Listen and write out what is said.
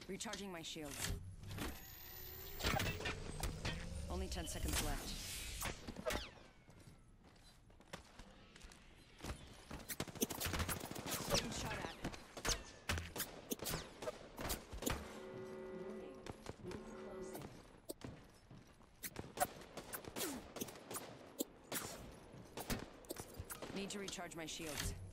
Recharging my shields. Only 10 seconds left. Getting shot at. Need to recharge my shields.